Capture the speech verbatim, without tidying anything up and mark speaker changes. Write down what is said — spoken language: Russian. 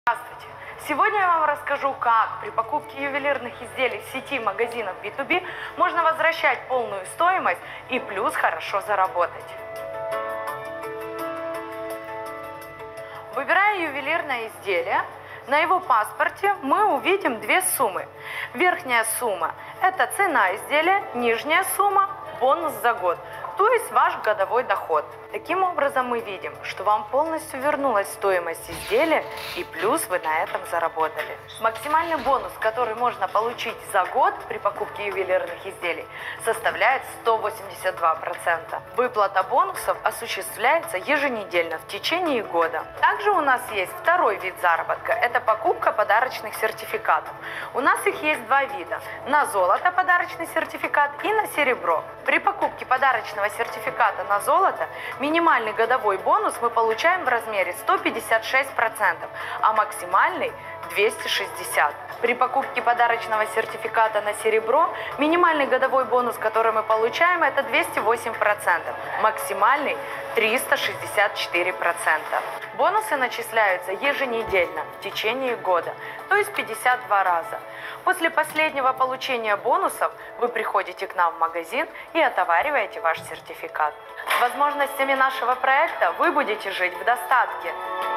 Speaker 1: Здравствуйте! Сегодня я вам расскажу, как при покупке ювелирных изделий в сети магазинов би ту би можно возвращать полную стоимость и плюс хорошо заработать. Выбирая ювелирное изделие, на его паспорте мы увидим две суммы. Верхняя сумма – это цена изделия, нижняя сумма – бонус за год, то есть ваш годовой доход. Таким образом мы видим, что вам полностью вернулась стоимость изделия и плюс вы на этом заработали. Максимальный бонус, который можно получить за год при покупке ювелирных изделий, составляет сто восемьдесят два процента. Выплата бонусов осуществляется еженедельно в течение года. Также у нас есть второй вид заработка – это покупка подарочных сертификатов. У нас их есть два вида – на золото подарочный сертификат и на серебро. При покупке подарочного сертификата на золото минимальный годовой бонус мы получаем в размере сто пятьдесят шесть процентов, а максимальный – двести шестьдесят процентов. При покупке подарочного сертификата на серебро минимальный годовой бонус, который мы получаем, это двести восемь процентов, максимальный – триста шестьдесят четыре процента. Бонусы начисляются еженедельно в течение года, то есть пятьдесят два раза. После последнего получения бонусов вы приходите к нам в магазин и отовариваете ваш сертификат. С возможностями нашего проекта вы будете жить в достатке.